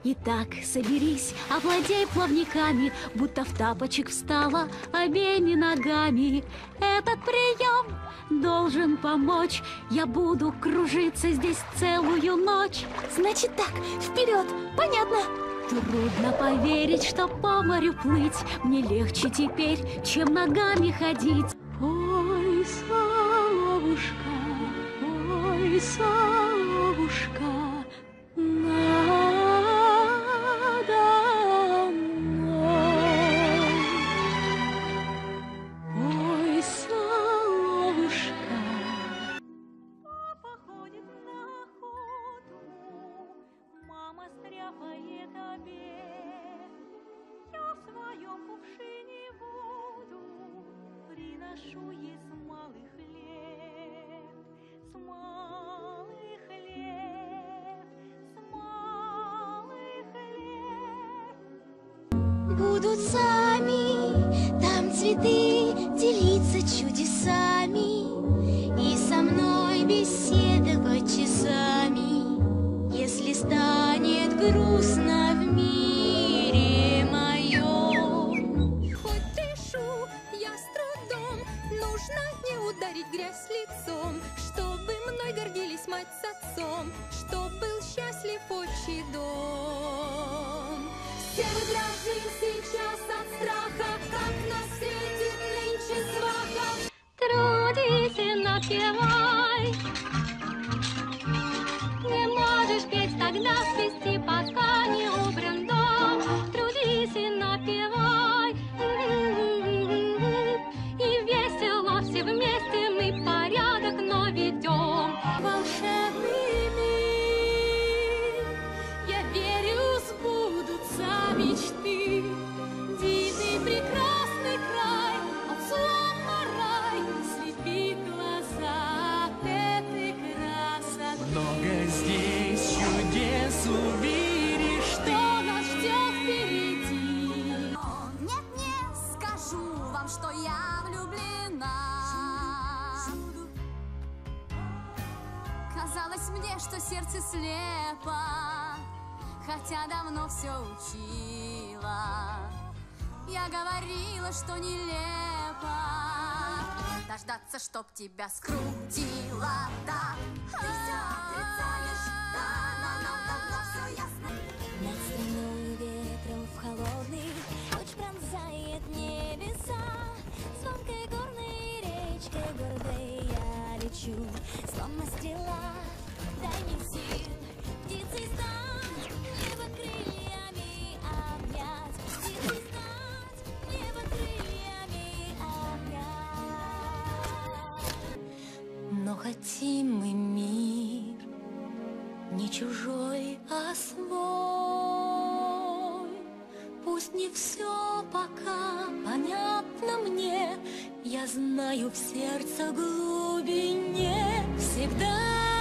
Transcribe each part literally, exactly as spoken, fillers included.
Итак, соберись, овладей плавниками, будто в тапочек встала обеими ногами. Этот прием должен помочь. Я буду кружиться здесь целую ночь. Значит так, вперед, понятно? Трудно поверить, что по морю плыть мне легче теперь, чем ногами ходить. Ой, совушка, ой, совушка, надо мной. Ой, совушка. Папа ходит на охоту, мама стряпает обед. Я в своем кувшине воду приношу ей смалый хлеб, смалый хлеб, смалый хлеб. Будут сами там цветы делиться чудесами и со мной беседовать часами, если станет грустно в мире моем. Хоть дышу я с трудом, нужно не ударить грязь лицом, чтобы мной гордились мать с отцом, чтоб был счастлив отчий дом. Все мы дрожим сейчас от страха, как нас встретит нынче сваха. Трудись и напевай. Не можешь петь, тогда свисти, пока не убран дом. Трудись и напевай. И весело все вместе мы порядок наведем. Волшебный мир, я верю, сбудутся мечты. Дивный прекрасный край, от слова рай, слепит глаза от этой красоты. Много здесь чудес увидишь ты. Что нас ждет впереди? Нет, не скажу вам, что я влюблена. Казалось мне, что сердце слепо, хотя давно все учила. Я говорила, что нелепо дождаться, чтоб тебя скрутило так. Ты все отрицаешь, да, но нам давно все ясно. Над страной ветром в холодный ночь пронзает небеса. Звонкой горной речкой гордой я лечу, словно стрела. Дай мне сил, птицей стать, небо крыльями обнять. Птицей стать, небо крыльями обнять. Но хотим мы мир не чужой, а свой. Пусть не все пока понятно мне, я знаю в сердце глубине всегда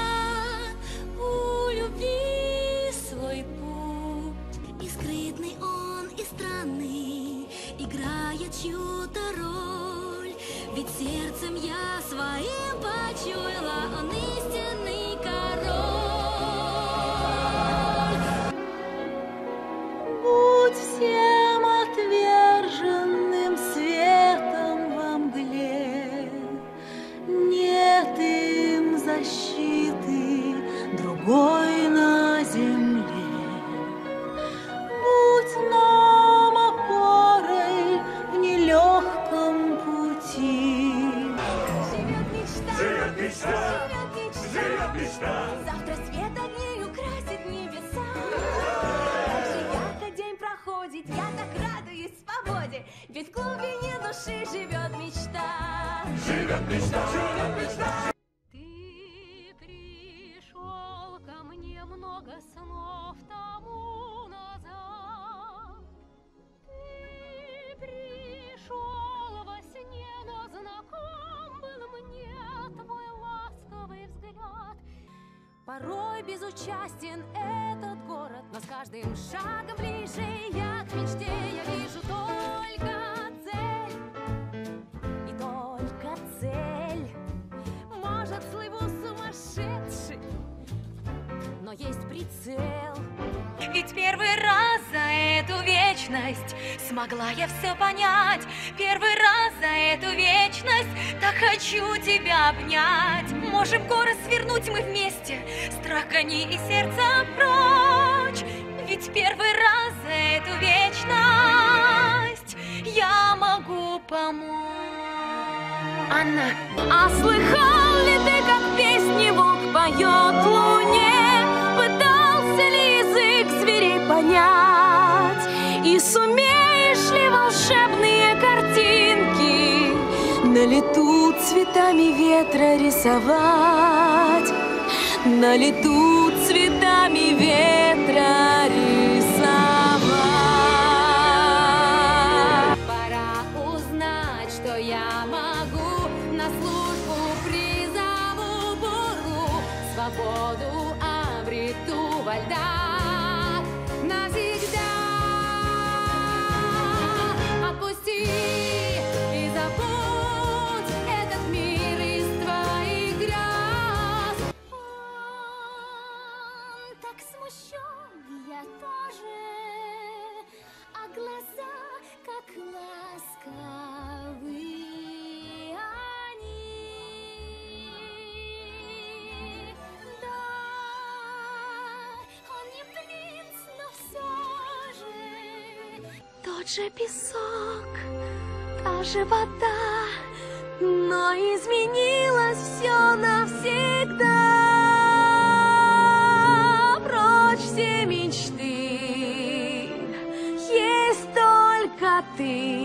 у любви свой путь. И скрытный он, и странный, играет чью-то роль. Ведь сердцем я своим почуяла, он истинный король. Будь всем отверженным светом во мгле, нет им защиты другой на земле. Будь нам опорой в нелегком пути. Живет мечта, Живет мечта, живет мечта. завтра свет огней украсит небеса. Как же ярко день проходит, я так радуюсь свободе, ведь в глубине души живет мечта. Живет мечта, живет мечта. Ты пришел ко мне много снов тому назад. Ты пришел во сне, но знаком был мне твой ласковый взгляд. Порой безучастен этот город, но с каждым шагом ближе я к мечте. Я вижу только цель, и только цель. Может, слыву сумасшедший, но есть прицел. Ведь первый вечность. Смогла я все понять первый раз за эту вечность. Так хочу тебя обнять. Можем горы свернуть мы вместе, страх гони и сердце прочь. Ведь первый раз за эту вечность я могу помочь. Анна, а слыхал ли ты, как песни волк поет луне? Пытался ли язык зверей понять? И сумеешь ли волшебные картинки на лету цветами ветра рисовать? На лету цветами ветра рисовать. Пора узнать, что я могу, на службу призову буру, свободу обрету во льдах навсегда. Отпусти и забудь этот мир из твоих грез. Он так смущен, я тоже, а глаза как ласковые они. Да, он не принц, но все же тот же песок, та же вода, но изменилось все навсегда. Прочь все мечты, есть только ты.